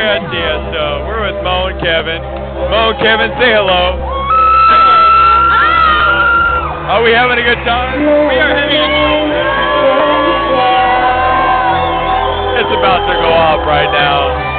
at Tiesto. We're with Mo and Kevin. Mo and Kevin, say hello. Are we having a good time? We are having a good time. It's about to go off right now.